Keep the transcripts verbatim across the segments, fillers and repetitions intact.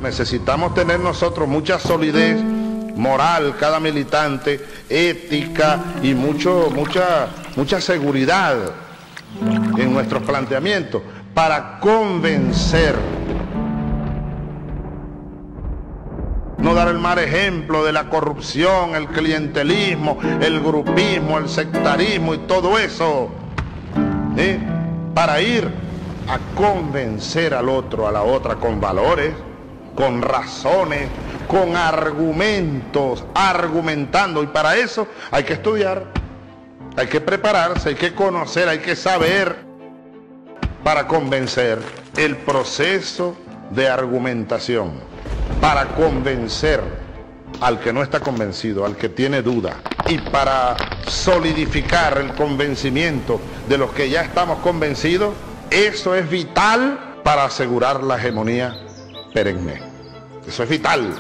Necesitamos tener nosotros mucha solidez moral, cada militante, ética y mucho, mucha, mucha seguridad en nuestros planteamientos para convencer. No dar el mal ejemplo de la corrupción, el clientelismo, el grupismo, el sectarismo y todo eso, ¿eh? Para ir a convencer al otro, a la otra, con valores, con razones, con argumentos, argumentando. Y para eso hay que estudiar, hay que prepararse, hay que conocer, hay que saber para convencer. El proceso de argumentación para convencer al que no está convencido, al que tiene duda, y para solidificar el convencimiento de los que ya estamos convencidos, eso es vital para asegurar la hegemonía perenne. Eso es vital.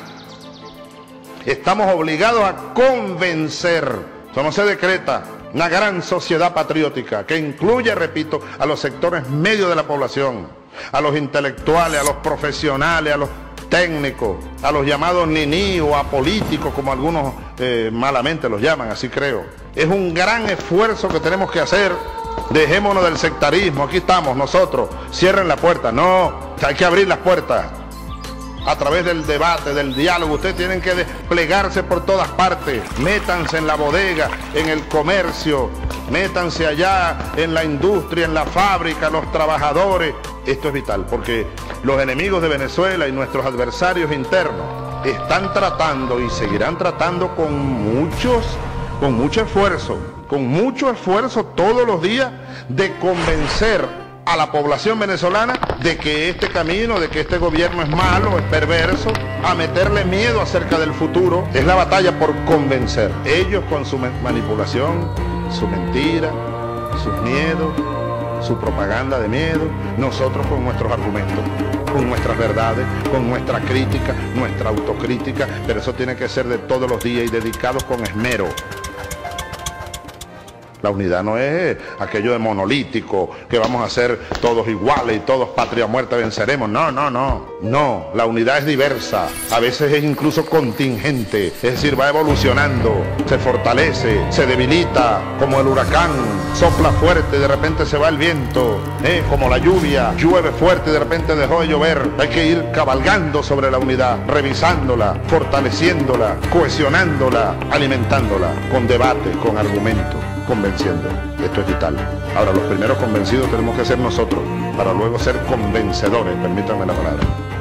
Estamos obligados a convencer. Eso no se decreta. Una gran sociedad patriótica que incluye, repito, a los sectores medios de la población, a los intelectuales, a los profesionales, a los técnicos, a los llamados niní o apolíticos, como algunos eh, malamente los llaman, así creo. Es un gran esfuerzo que tenemos que hacer. Dejémonos del sectarismo. Aquí estamos nosotros. Cierren la puerta. No, hay que abrir las puertas. A través del debate, del diálogo, ustedes tienen que desplegarse por todas partes. Métanse en la bodega, en el comercio, métanse allá en la industria, en la fábrica, los trabajadores. Esto es vital, porque los enemigos de Venezuela y nuestros adversarios internos están tratando y seguirán tratando con muchos, con mucho esfuerzo, con mucho esfuerzo todos los días de convencer a la población venezolana de que este camino, de que este gobierno es malo, es perverso, a meterle miedo acerca del futuro. Es la batalla por convencer. Ellos con su manipulación, su mentira, sus miedos, su propaganda de miedo, nosotros con nuestros argumentos, con nuestras verdades, con nuestra crítica, nuestra autocrítica, pero eso tiene que ser de todos los días y dedicados con esmero. La unidad no es aquello de monolítico, que vamos a ser todos iguales y todos patria o muerte venceremos. No, no, no. No, la unidad es diversa. A veces es incluso contingente. Es decir, va evolucionando, se fortalece, se debilita, como el huracán. Sopla fuerte, de repente se va el viento. ¿eh? Como la lluvia, llueve fuerte, de repente dejó de llover. Hay que ir cabalgando sobre la unidad, revisándola, fortaleciéndola, cohesionándola, alimentándola, con debate, con argumentos, convenciendo. Esto es vital. Ahora, los primeros convencidos tenemos que ser nosotros, para luego ser convencedores, permítanme la palabra.